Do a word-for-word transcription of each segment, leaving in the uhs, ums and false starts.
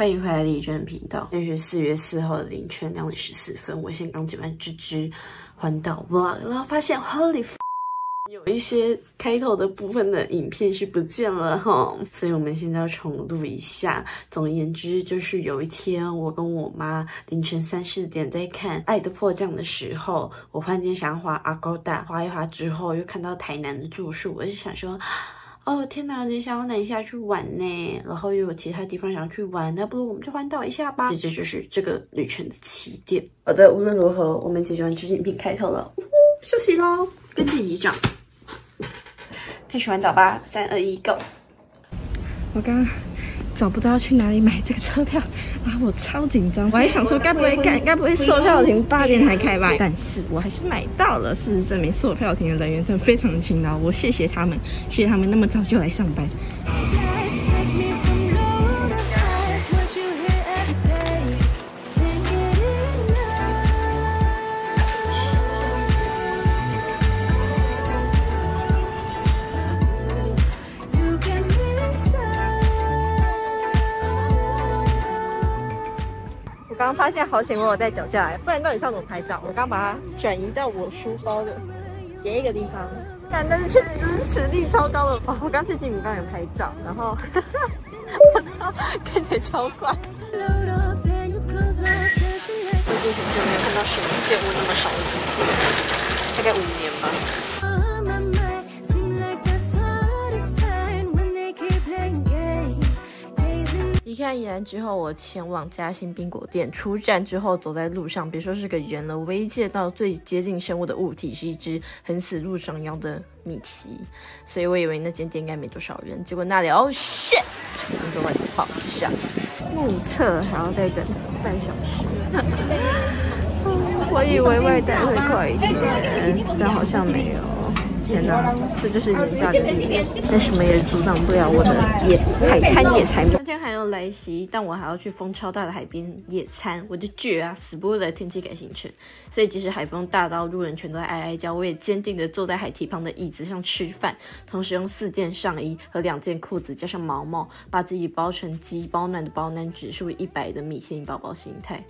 欢迎回来李娟频道。现在是四月四号的凌晨两点十四分，我现在刚剪完芝芝环岛 vlog， 然后发现 Holy， 有一些开头的部分的影片是不见了哈，所以我们现在要重录一下。总而言之，就是有一天我跟我妈凌晨三四点在看《爱的迫降》的时候，我忽然间想滑 Agoda， 滑一滑之后又看到台南的住宿，我就想说。哦天哪，你想要哪一下去玩呢？然后又有其他地方想要去玩，那不如我们就环岛一下吧。这就是这个旅程的起点。好的，无论如何，我们解决完这支影片开头了，呜呼，休息咯，跟自己讲，开始环岛吧，三二一 ，Go！ 我刚刚找不到去哪里买这个车票，啊，我超紧张，我还想说该不会赶，该不会售票亭八点才开吧？但是我还是买到了。事实证明，售票亭的人员真的非常的勤劳，我谢谢他们，谢谢他们那么早就来上班。我刚发现好险，我有带脚架来，不然到底上怎么拍照？我刚把它转移到我书包的别一个地方。但但是确实就是实力超高的哦！我刚去金米刚有拍照，然后我操，看起来超怪。 最近很久没有看到水泥建物那么少的景色，大概五年吧。离开宜兰之后，我前往嘉兴冰果店。出站之后，走在路上，别说是个人了，唯一见到最接近生物的物体是一只横死路上腰的米奇，所以我以为那间店应该没多少人。结果那里哦 shit， 一个外爆炸。目测还要再等半小时。我以为外带会快一点，但好像没有。天哪，这就是廉价的地点，但什么也阻挡不了我的野海滩野餐。夏天还要来袭，但我还要去风超大的海边野餐，我就倔啊，死不会来天气改行程。所以即使海风大到路人全都在哀哀叫，我也坚定的坐在海堤旁的椅子上吃饭，同时用四件上衣和两件裤子加上毛毛，把自己包成鸡包暖的包男指数一百的米其林宝宝心态。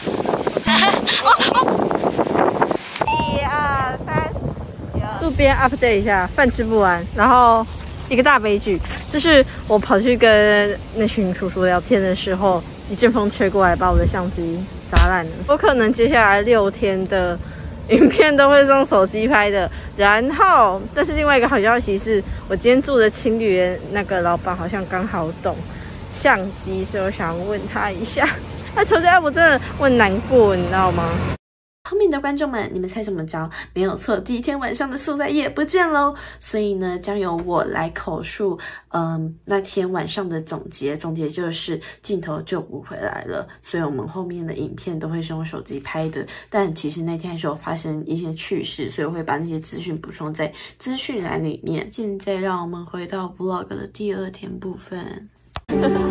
一二三。路边 update 一下，饭吃不完，然后一个大悲剧，就是我跑去跟那群叔叔聊天的时候，一阵风吹过来，把我的相机砸烂了。我可能接下来六天的影片都会是用手机拍的。然后，但是另外一个好消息是，我今天住的青旅那个老板好像刚好懂相机，所以我想问他一下。他求救，我真的我很难过，你知道吗？聪明的观众们，你们猜怎么着？没有错，第一天晚上的素材也不见喽。所以呢，将由我来口述，嗯，那天晚上的总结。总结就是镜头救不回来了，所以我们后面的影片都会是用手机拍的。但其实那天还是有发生一些趣事，所以我会把那些资讯补充在资讯栏里面。现在让我们回到 vlog 的第二天部分。这是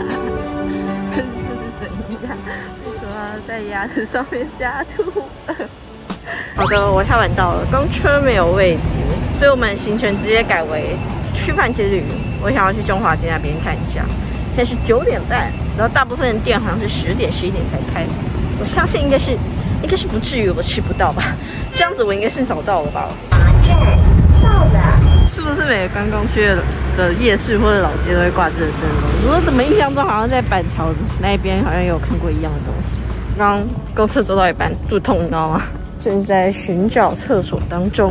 怎样？在鸭子上面加吐。好的，我太晚到了，公车没有位置，所以我们行程直接改为去饭之旅。我想要去中华街那边看一下。现在是九点半，然后大部分的店好像是十点、十一点才开。我相信应该是，应该是不至于我吃不到吧？这样子我应该是找到了吧？到的。是不是每个观光区的的夜市或者老街都会挂这个灯笼？我怎么印象中好像在板桥那边好像有看过一样的东西。刚刚公车走到一半，肚痛，你知道吗？正在寻找厕所当中。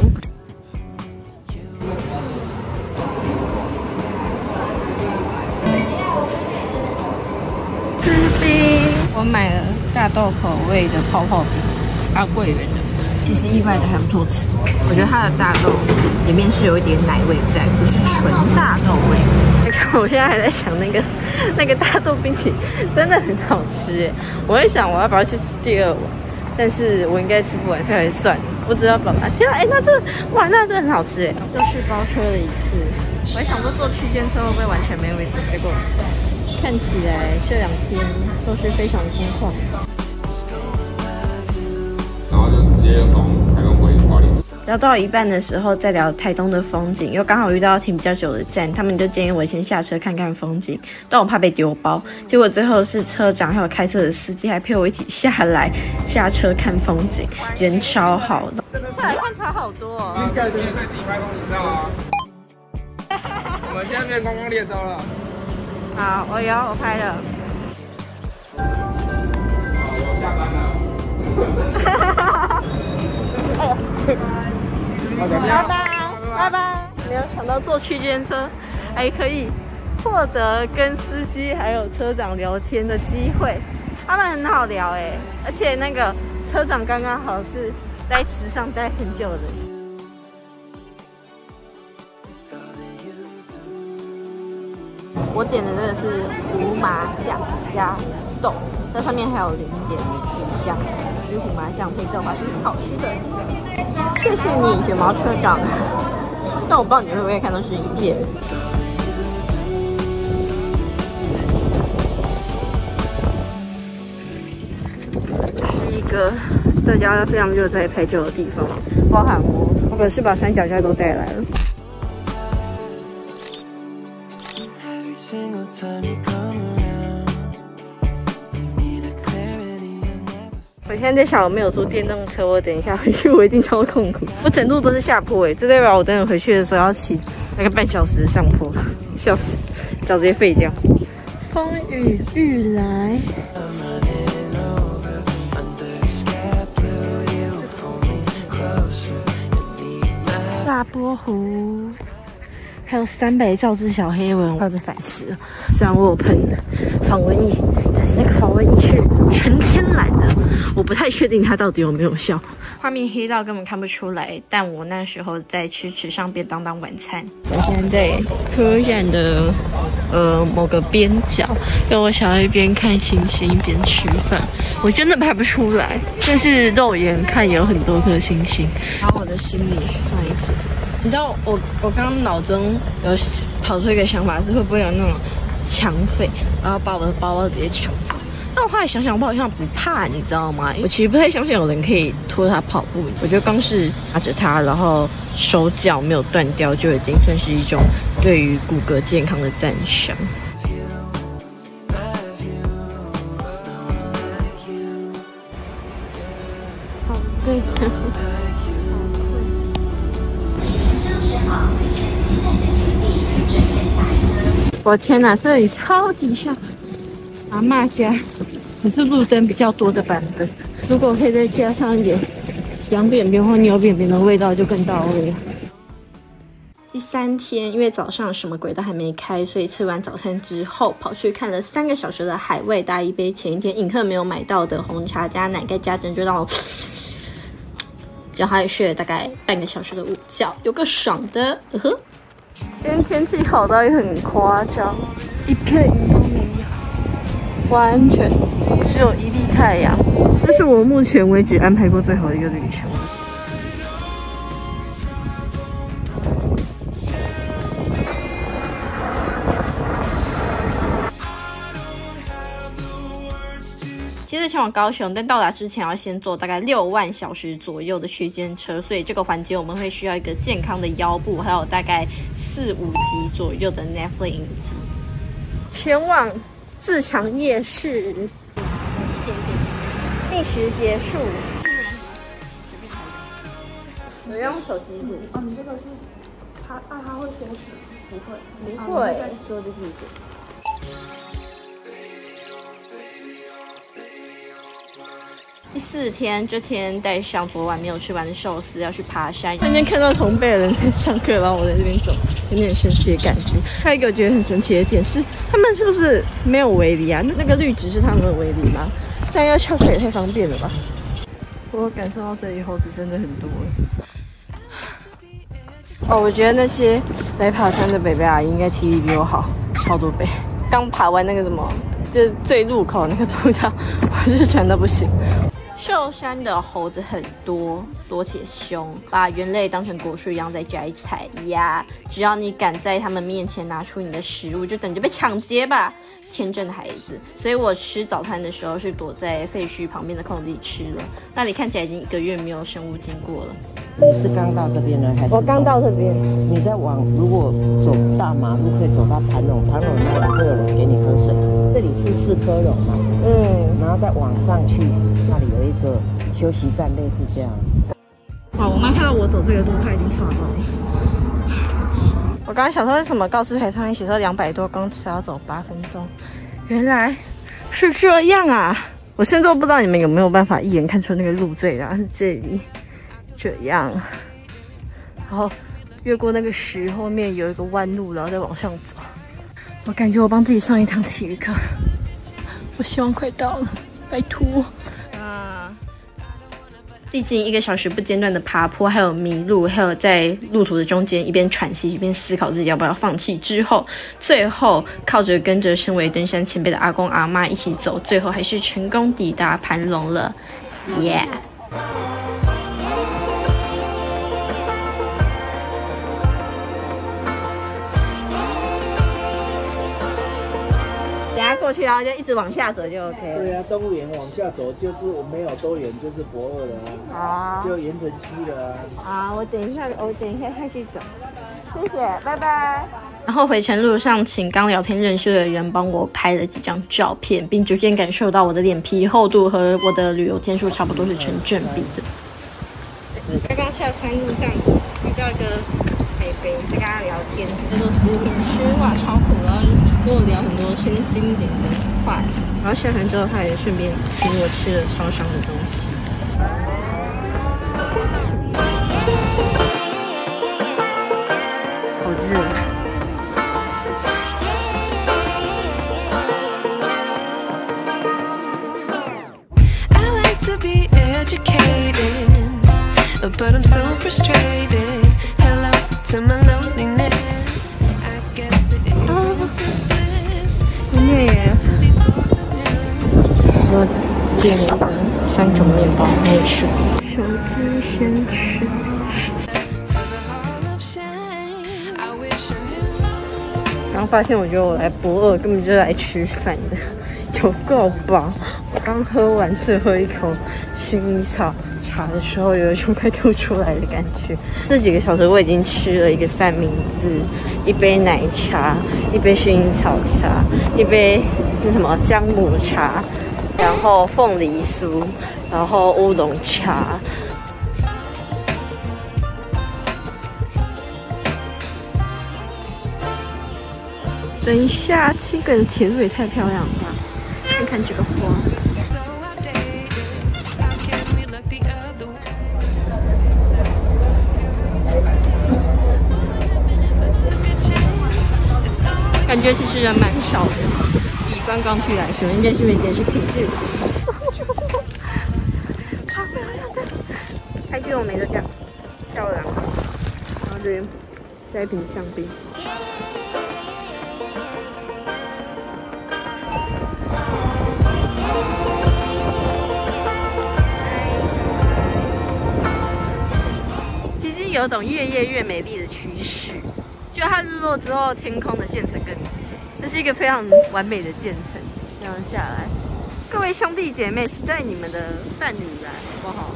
吃冰，我买了大豆口味的泡泡冰，阿桂圆的。其实意外的还不错吃，我觉得它的大豆里面是有一点奶味在，不是纯大豆味。你看，我现在还在想那个那个大豆冰淇淋真的很好吃耶。我在想我要不要去吃第二碗，但是我应该吃不完，所以还是算了。我只要把它。天啊，哎，那这哇，那真的很好吃耶！又是包车了一次，我还想说坐区间车会不会完全没位置，结果看起来这两天都是非常空旷。 然后就直接从台东回花莲。 聊到一半的时候，在聊台东的风景，又刚好遇到停比较久的站，他们就建议我先下车看看风景，但我怕被丢包，结果最后是车长还有开车的司机还陪我一起下来下车看风景，人超好的。 下来看差好多哦。 你也可以自己拍公主照啊。我们现在变观光列车了。 好，我有，我拍了。 好，我下班了。 拜拜，拜拜。没有想到坐区间车还可以获得跟司机还有车长聊天的机会，他们很好聊哎，而且那个车长刚刚好是在池上待很久的。我点的这个是胡麻酱加豆，在上面还有淋一点米香，就是胡麻酱配豆花是很好吃的。谢谢你，卷毛车长。但我不知道你会不会看到是影片。这是一个大家非常热爱拍照的地方，包含我，我可是把三脚架都带来了。我现在在想，我没有坐电动车，我等一下回去我一定超痛苦。我整路都是下坡哎，这代表我等会回去的时候要骑那个半小时的上坡，笑死，脚直接废掉。风雨欲来。大波湖。还有三百兆只小黑蚊，我快被烦死了。虽然我有喷防蚊液，但是那个防蚊液是纯天然的，我不太确定它到底有没有效。画面黑到根本看不出来，但我那时候在吃池上便当当晚餐。我现在在科展的呃某个边角，因为我想要一边看星星一边吃饭。我真的拍不出来，但是肉眼看也有很多颗星星。然后我的心里放一直。你知道我我刚刚脑中有跑出一个想法是会不会有那种抢匪，然后把我的包包直接抢走？但我后来想想，我好像不怕，你知道吗？我其实不太相信有人可以拖他跑步。我觉得光是拿着它，然后手脚没有断掉，就已经算是一种对于骨骼健康的赞赏。好对。我天哪，这里超级像阿嬷家，可是路灯比较多的版本。如果可以再加上一点羊扁扁或牛扁扁的味道，就更到位了。第三天，因为早上什么鬼都还没开，所以吃完早餐之后，跑去看了三个小时的海味，搭一杯前一天影客没有买到的红茶加奶盖加珍珠，让我，然后还睡了大概半个小时的午觉，有个爽的。呃呵。今天天气好到也很夸张，一片云都没有，完全只有一粒太阳。这是我目前为止安排过最好的一个旅程。接着前往高雄，但到达之前要先坐大概六万小时左右的区间车，所以这个环节我们会需要一个健康的腰部，还有大概四五集左右的 Netflix 影集。前往自强夜市，一点点，觅食结束。我用手机录。 哦，你这个是它啊？它会缩水？不会， 不会，之后就自己剪。第四天，这天带上昨晚没有吃完的寿司，要去爬山。瞬间看到同辈的人在上课，然后我在这边走，有点神奇的感觉。还有一个我觉得很神奇的点是，他们是不是没有围篱啊？那个绿植是他们的围篱吗？这样要翘课也太方便了吧！我感受到这里猴子真的很多了。哦，我觉得那些来爬山的北北阿姨应该体力比我好超多倍。刚爬完那个什么，就是最入口那个步道，我就是喘到不行。 寿山的猴子很多，多且凶，把人类当成果树一样在摘采呀！只要你敢在他们面前拿出你的食物，就等着被抢劫吧！天真的孩子，所以我吃早餐的时候是躲在废墟旁边的空地吃了。那里看起来已经一个月没有生物经过了。 你是刚到这边呢，还是？ 我刚到这边。 你在往如果走大马路，可以走到盘龙，盘龙那里会有人给你喝水。这里是四科榕嘛，嗯，然后再往上去，那里有一个休息站，类似这样。 好，我妈看到我走这个路，她已经超到了。我刚刚想说，为什么告示牌上面写说两百多公尺要走八分钟？原来是这样啊！我甚至都不知道你们有没有办法一眼看出那个路在哪，是这里这样，然后越过那个石，后面有一个弯路，然后再往上走。我感觉我帮自己上一堂体育课，我希望快到了，拜托。啊！ 历经一个小时不间断的爬坡，还有迷路，还有在路途的中间一边喘息一边思考自己要不要放弃之后，最后靠着跟着身为登山前辈的阿公阿妈一起走，最后还是成功抵达盘龙了，耶、yeah ！ 过去，然后就一直往下走就 OK 了。 对啊，动物园往下走就是没有多远，就是博二了啊，就盐城区了啊。 好，我等一下，我等一下开始走。谢谢，拜拜。 然后回程路上，请刚聊天认识的人帮我拍了几张照片，并逐渐感受到我的脸皮厚度和我的旅游天数差不多是成正比的。 刚刚下山路上遇到一个北北，在跟他聊天，叫做什么面吃，哇，超酷！然后跟我聊很多身心灵的话题。然后下船之后，他也顺便请我吃了超商的东西。好热。 I like to be educated, but I'm so frustrated. Hello to my loneliness. I guess the ignorance is bliss. 我点了一个三种面包，没吃。手机先吃。然后发现，我觉得我来博二根本就是来吃饭的，有够饱！我刚喝完最后一口薰衣草茶的时候，有一种快吐出来的感觉。这几个小时我已经吃了一个三明治，一杯奶茶，一杯薰衣草茶，一杯那什么姜母茶，然后凤梨酥，然后乌龙茶。等一下，七个人铁路也太漂亮了吧！看看这个花。感觉其实人蛮少的，以观光区来说，应该是因为今天是平日。好漂亮的，还给我们的这样漂亮，然后这边再一瓶香槟。其实有种越夜越美丽的趋势。就它日落之后，天空的渐层更明显，这是一个非常完美的渐层。这样下来，各位兄弟姐妹，期待你们的伴侣来，好不好？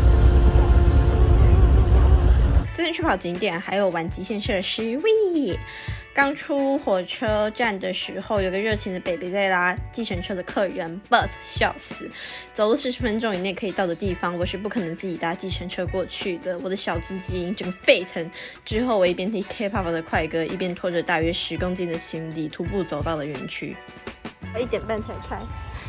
这天去跑景点，还有玩极限设施，喂！刚出火车站的时候，有个热情的北北在拉计程车的客人 ，but 笑死！走路四十分钟以内可以到的地方，我是不可能自己搭计程车过去的。我的小资金整个沸腾。之后，我一边听 K-pop 的快歌，一边拖着大约十公斤的行李，徒步走到了园区。 一点半才开。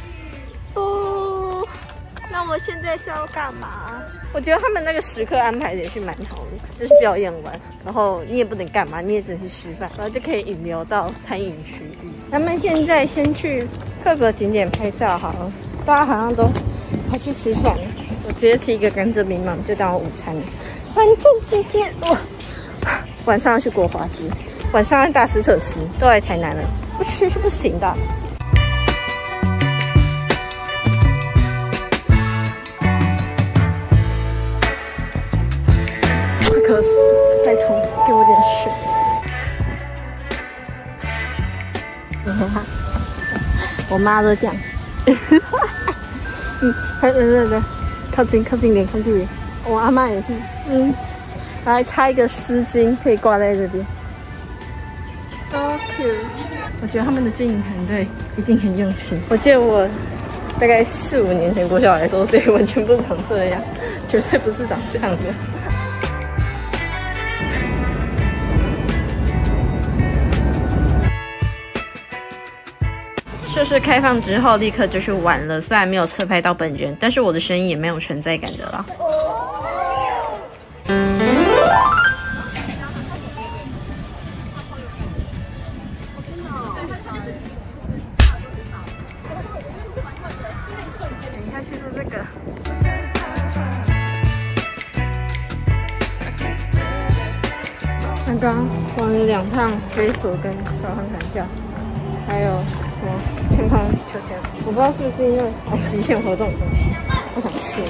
哦，那我现在是要干嘛？我觉得他们那个时刻安排的也是蛮好的，就是表演完，然后你也不能干嘛，你也只能去吃饭，然后就可以引流到餐饮区域。咱们现在先去各个景点拍照好了，大家好像都跑去吃饭了，我直接吃一个甘蔗冰棒就当我午餐了。反正今天我晚上要去国华街，晚上要大石设施，都来台南了，不吃是不行的。 我妈都这样。嗯，对对对对，靠近靠近点，靠近点。我阿妈也是，嗯，来插一个丝巾，可以挂在这边。So cute。我觉得他们的经营团队一定很用心。我记得我大概四五年前国小来的时候，所以完全不长这样，绝对不是长这样的。设施开放之后，立刻就去玩了。虽然没有侧拍到本人，但是我的声音也没有存在感的啦。你看，先说这个。刚刚玩了两趟飞索跟小航弹跳，还有什么前方秋千，我不知道是不是因为极限活动的东西，我想试。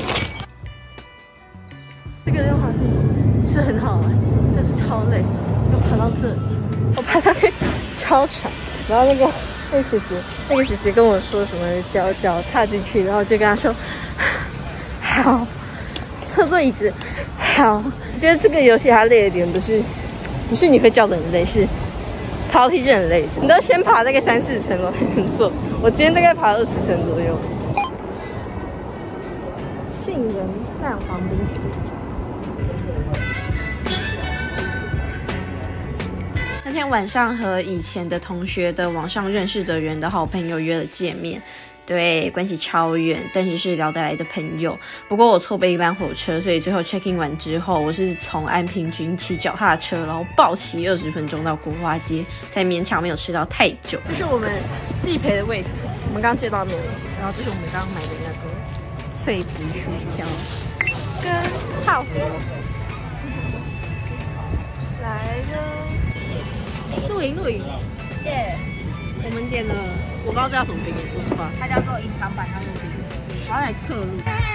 这个溜滑梯是很好玩，但是超累，要爬到这里，我爬上去超长。然后那个那个姐姐，那个姐姐跟我说什么脚脚踏进去，然后就跟她说好，侧坐椅子好。我觉得这个游戏它累的点不是不是你会叫的很累，是爬楼梯就很累，你都要先爬大概三四层楼才能坐。我今天大概爬二十层左右。杏仁蛋黄冰淇淋。那天晚上和以前的同学的网上认识的人的好朋友约了见面。对，关系超远，但是是聊得来的朋友。不过我错背一班火车，所以最后 check in 完之后，我是从安平郡骑脚踏车，然后暴骑二十分钟到国华街，才勉强没有吃到太久。这是我们地陪的位置，我们刚借到面，然后这是我们刚刚买的那个脆皮薯条跟泡芙。来了，露营露营，耶！ 我们点了，我不知道这叫什么饼，说实话，它叫做隐藏版汤肉饼，我要来侧录。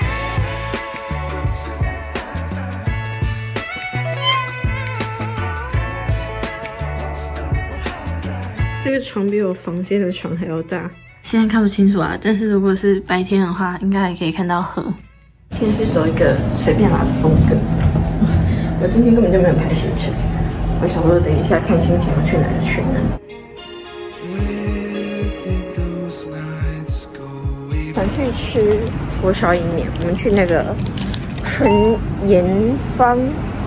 这个床比我房间的床还要大，现在看不清楚啊，但是如果是白天的话，应该还可以看到河。先去走一个随便拿的风格，我今天根本就没有排行程，我想说等一下看心情要去哪就去哪。 想去吃锅烧意面，我们去那个纯盐坊。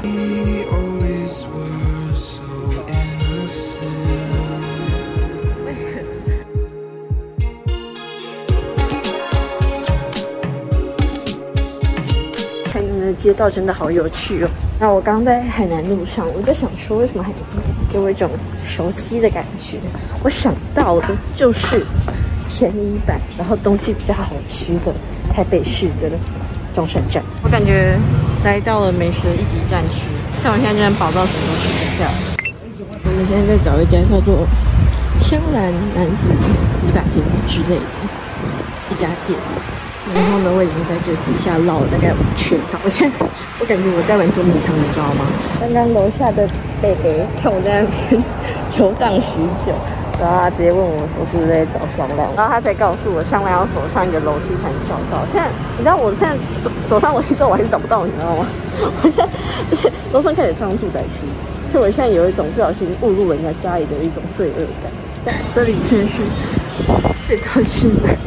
海南的街道真的好有趣哦。那我刚在海南路上，我就想说，为什么海南给我一种熟悉的感觉？我想到的就是便宜版，然后东西比较好吃的台北市的中山站。我感觉来到了美食一级战区，但我现在居然跑到什么学校。我们现在在找一家叫做香兰男子理发店之类的一家店。然后呢，我已经在这底下绕了大概五圈。我现在我感觉我在玩捉迷藏，你知道吗？刚刚楼下的贝贝看我在那边游荡许久。 然后他直接问我说是不是在找香兰，然后他才告诉我香兰要走上一个楼梯才能找到。现在你知道我现在走走上楼梯之后我还是找不到，你知道吗？我现在楼上开始装住宅区，所以我现在有一种不小心误入人家家里的一种罪恶感。但这里却是这都是哪？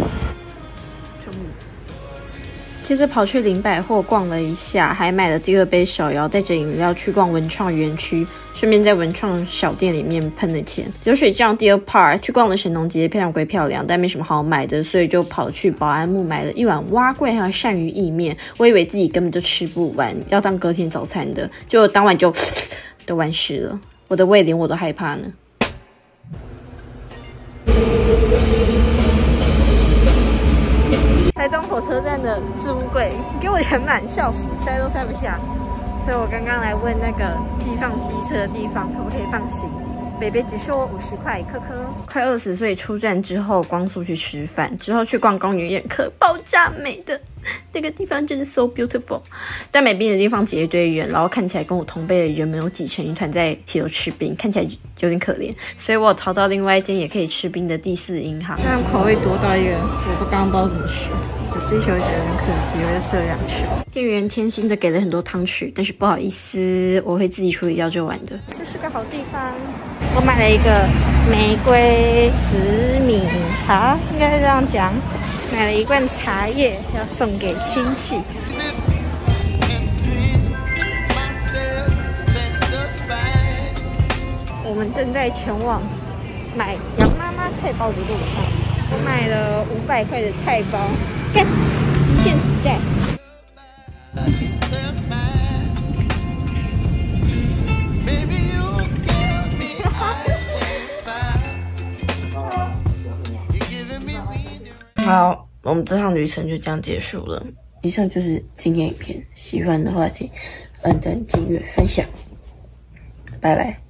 接着跑去林百货逛了一下，还买了第二杯手摇，带着饮料去逛文创园区，顺便在文创小店里面喷了钱。流水账第二 part 去逛了神农街，漂亮归漂亮，但没什么好买的，所以就跑去保安木买了一碗蛙桂还有鳝鱼意面。我以为自己根本就吃不完，要当隔天早餐的，结果当晚就都完事了。我的胃连我都害怕呢。 台中火车站的置物柜给我填满，笑死，塞都塞不下。所以我刚刚来问那个寄放机车的地方可不可以放行李， 北北只收我五十块，科科。 快二十岁出站之后，光速去吃饭，之后去逛公园眼科，爆炸美的那个地方真的 so beautiful。在美滨的地方挤一堆人，然后看起来跟我同辈的人们有挤成一团在骑楼吃冰，看起来有点可怜，所以我逃到另外一间也可以吃冰的第四银行。 那口味多到一个，我不刚刚不知道怎么吃，只是一球觉得很可惜，我就吃了两球。 店员贴心的给了很多汤匙，但是不好意思，我会自己处理掉这碗的。 这是个好地方。我买了一个玫瑰紫米茶，应该是这样讲。买了一罐茶叶，要送给亲戚。我们正在前往买杨妈妈菜包的路上。我买了五百块的菜包，干，极限时代。 好，我们这趟旅程就这样结束了。以上就是今天影片，喜欢的话请按赞、订阅、分享，拜拜。